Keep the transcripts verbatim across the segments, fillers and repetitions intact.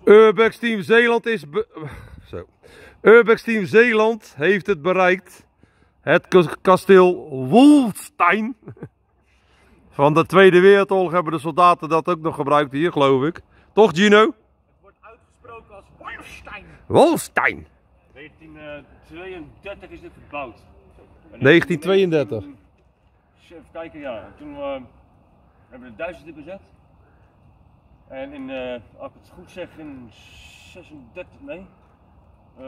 Urbex Team Zeeland is... Be Zo. Urbex Team Zeeland heeft het bereikt. Het kasteel Wolstein. Van de Tweede Wereldoorlog hebben de soldaten dat ook nog gebruikt hier, geloof ik. Toch, Gino? Het wordt uitgesproken als Wolstein. Wolstein. negentien tweeëndertig is dit gebouwd. negentien tweeëndertig. Even kijken, ja. Toen uh, hebben de Duitsers dit bezet. En in, uh, als ik het goed zeg, in zesendertig, nee. Uh,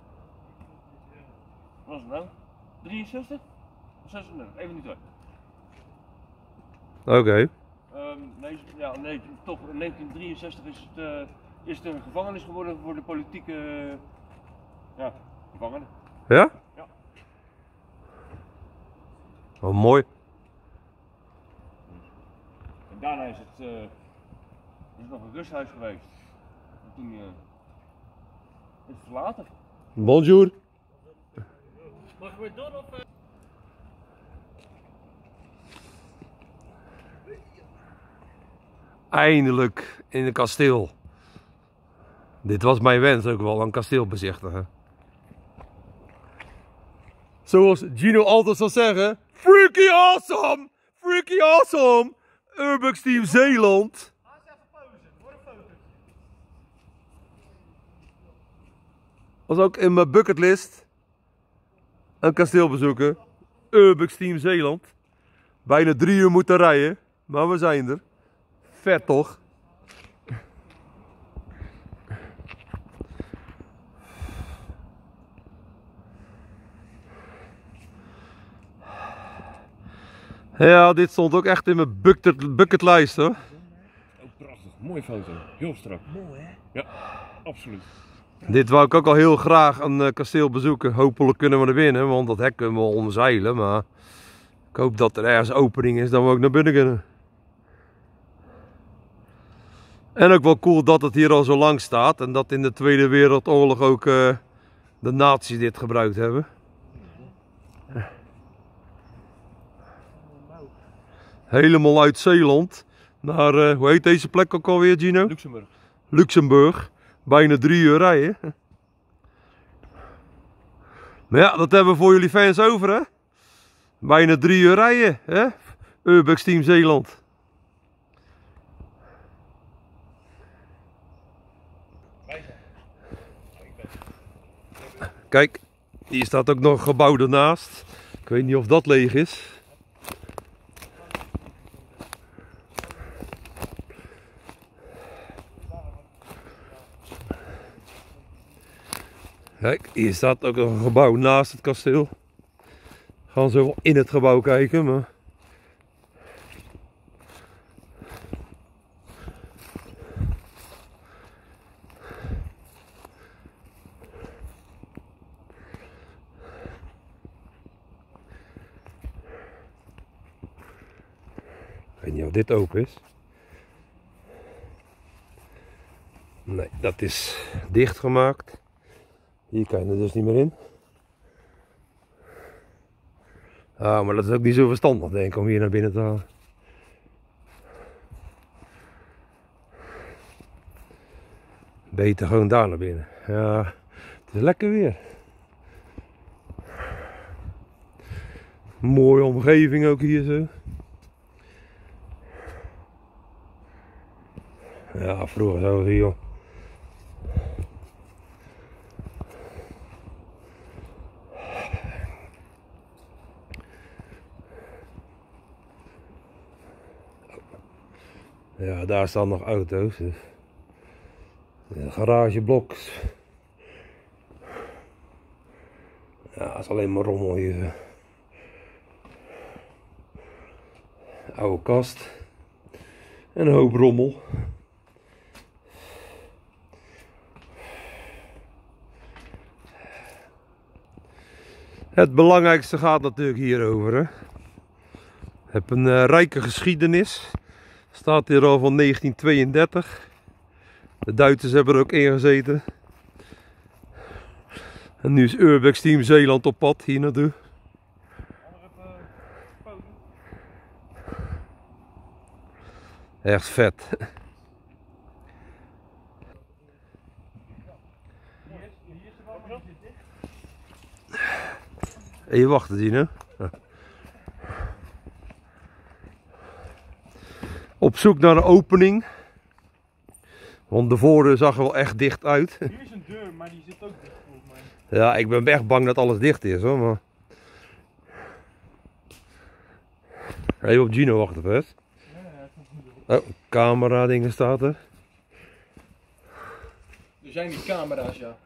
wat was het nou? drieënzestig? Of zesendertig? Even niet door. Oké. Okay. Um, nee, ja, nee, toch in negentien drieënzestig is het, uh, is het een gevangenis geworden voor de politieke uh, ja, gevangenen. Ja? Ja. Oh, mooi. En daarna is het, uh, is het nog een rusthuis geweest. En toen uh, is het verlaten. Bonjour. Mag ik weer door of... Uh... Eindelijk in een kasteel. Dit was mijn wens ook wel, een kasteel bezichtigen. Zoals Gino altijd zal zeggen, freaky awesome! Freaky awesome! Urbex Team Zeeland. Was ook in mijn bucketlist een kasteel bezoeken. Urbex Team Zeeland. Bijna drie uur moeten rijden, maar we zijn er. Vet toch? Ja, dit stond ook echt in mijn bucket, bucketlijst hoor. Oh, prachtig, mooie foto. Heel strak. Mooi hè? Ja, absoluut. Dit wou ik ook al heel graag een uh, kasteel bezoeken. Hopelijk kunnen we er binnen, want dat hek kunnen we wel omzeilen. Maar ik hoop dat er ergens opening is, dan we ook naar binnen kunnen. En ook wel cool dat het hier al zo lang staat. En dat in de Tweede Wereldoorlog ook uh, de nazi's dit gebruikt hebben. Helemaal uit Zeeland. Naar, uh, hoe heet deze plek ook alweer, Gino? Luxemburg. Luxemburg. Bijna drie uur rijden. Maar ja, dat hebben we voor jullie fans over, hè? Bijna drie uur rijden, hè? Urbex Team Zeeland. Kijk, hier staat ook nog een gebouw ernaast. Ik weet niet of dat leeg is. Kijk, hier staat ook een gebouw naast het kasteel. We gaan zo wel in het gebouw kijken, maar... Ik weet niet of dit open is. Nee, dat is dichtgemaakt. Hier kan je er dus niet meer in. Ah, maar dat is ook niet zo verstandig, denk ik, om hier naar binnen te halen. Beter gewoon daar naar binnen. Ja, het is lekker weer. Mooie omgeving ook hier zo. Ja, vroeger zo hier, joh. Ja, daar staan nog auto's. Dus. Ja, garagebloks. Ja, dat is alleen maar rommel hier. Oude kast. En een hoop rommel. Het belangrijkste gaat natuurlijk hierover. Hè. Ik heb een uh, rijke geschiedenis. Staat hier al van negentien tweeëndertig. De Duitsers hebben er ook in gezeten. En nu is Urbex Team Zeeland op pad hier naartoe. Echt vet. Even wachten, Gino. Op zoek naar een opening. Want de voordeur zag er wel echt dicht uit. Hier is een deur, maar die zit ook dicht volgens mij. Ja, ik ben echt bang dat alles dicht is hoor. Maar... Even op Gino wachten, Pet. Ja, ja, het komt goed. Oh, camera dingen staat er. Er zijn die camera's, ja.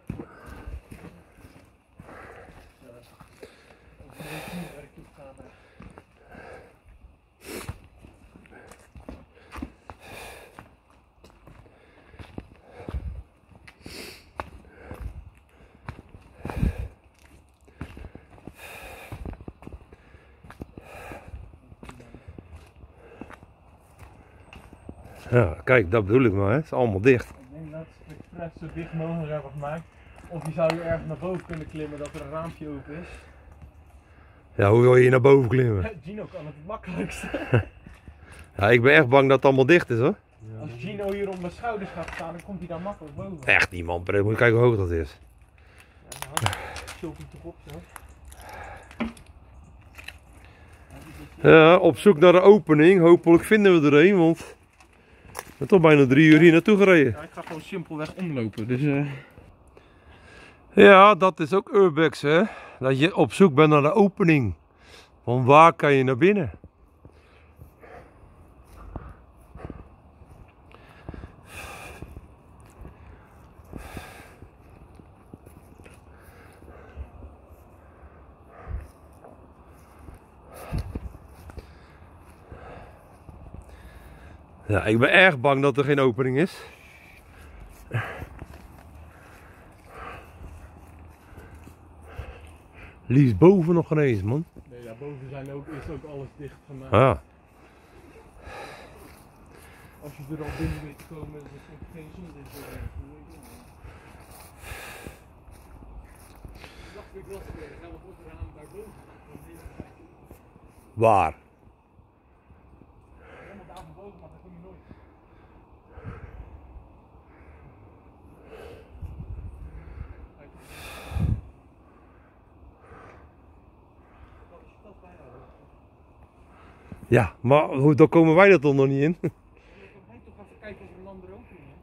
Ja, kijk, dat bedoel ik maar, hè. Het is allemaal dicht. Ik denk dat ze het expres zo dicht mogelijk hebben gemaakt. Of je zou hier ergens naar boven kunnen klimmen dat er een raampje open is. Ja, hoe wil je hier naar boven klimmen? Gino kan het het makkelijkste. Ja, ik ben echt bang dat het allemaal dicht is hoor. Als Gino hier op mijn schouders gaat staan, dan komt hij daar makkelijk boven. Echt niet man, moet je kijken hoe hoog dat is. Ja, nou, choke hem toch op zo. Ja, op zoek naar een opening. Hopelijk vinden we er een, want we zijn toch bijna drie uur hier naartoe gereden. Ja, ik ga gewoon simpelweg omlopen. Dus, uh... Ja, dat is ook Urbex, hè. Dat je op zoek bent naar de opening. Van waar kan je naar binnen? Ja, ik ben erg bang dat er geen opening is. Liefst boven nog ineens, man. Nee, daarboven zijn ook, is ook alles dicht gemaakt. Ah. Als je er al binnen weet te komen, is het geen zin. Dus, uh, ik dacht ik was weer zelf op het raam daarboven. Waar? Helemaal daar van boven, maar dat kom je nooit. Ja, maar hoe, dan komen wij er toch nog niet in? Dan kan hij toch even kijken of er een andere opening is.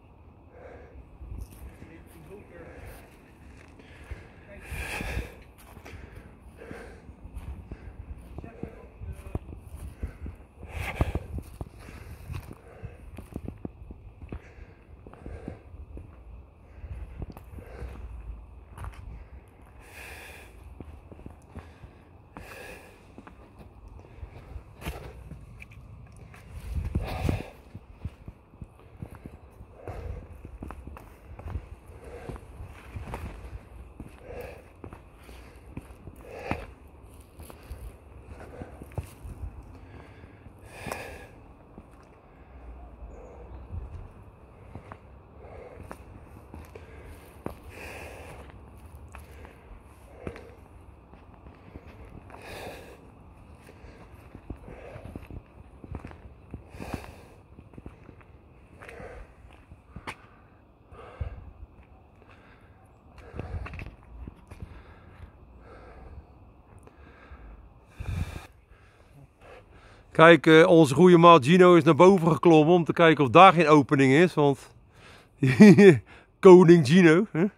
Kijk, uh, onze goede maat Gino is naar boven geklommen om te kijken of daar geen opening is, want koning Gino. Hè?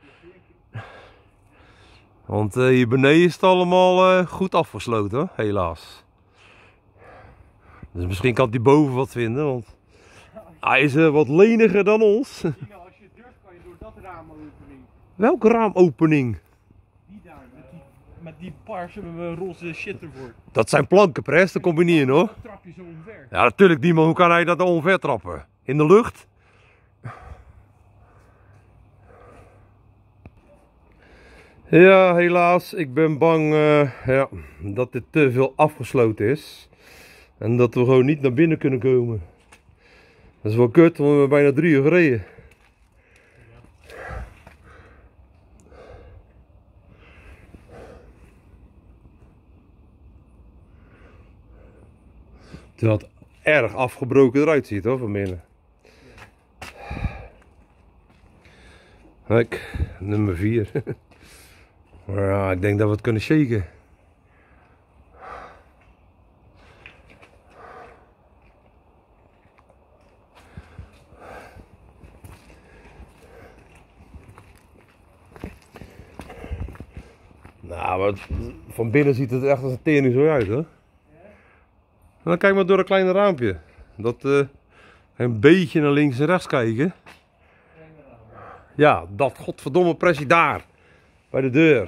Want uh, hier beneden is het allemaal uh, goed afgesloten, hè? Helaas. Dus misschien kan hij boven wat vinden, want hij is uh, wat leniger dan ons. Gino, als je durft kan je door dat raamopening. Welke raamopening? Die daar, met die, met die paarse roze shit ervoor. Dat zijn planken, pres, daar kom je niet in hoor. Dan trap je zo omver. Ja, natuurlijk niet, maar hoe kan hij dat dan omver trappen? In de lucht? Ja, helaas. Ik ben bang uh, ja, dat dit te veel afgesloten is. En dat we gewoon niet naar binnen kunnen komen. Dat is wel kut, want we hebben bijna drie uur gereden. Terwijl het erg afgebroken eruit ziet hoor, van binnen. Kijk, nummer vier. Maar ja, ik denk dat we het kunnen shaken. Nou, maar het- van binnen ziet het echt als een tering zo uit, hoor. Dan kijk maar door een kleine raampje. Dat uh, een beetje naar links en rechts kijken. Ja, dat godverdomme pressie daar. Bij de deur.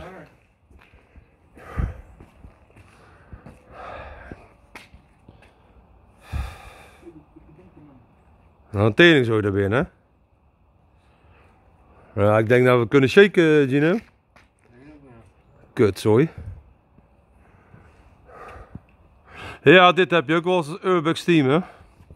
Nou, een tering zo daar binnen. Ja, ik denk dat we kunnen shaken, Gino. Kutzooi. Ja, dit heb je ook wel als Urbex team, hè.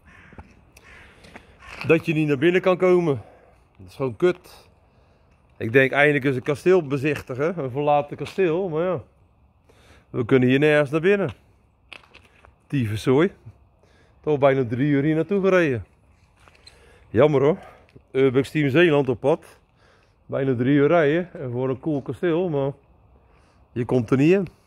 Dat je niet naar binnen kan komen. Dat is gewoon kut. Ik denk eindelijk eens een kasteel bezichtigen. Een verlaten kasteel, maar ja. We kunnen hier nergens naar binnen. Tyfuszooi. Toch bijna drie uur hier naartoe gereden. Jammer hoor. Urbex team Zeeland op pad. Bijna drie uur rijden. En voor een cool kasteel, maar je komt er niet in.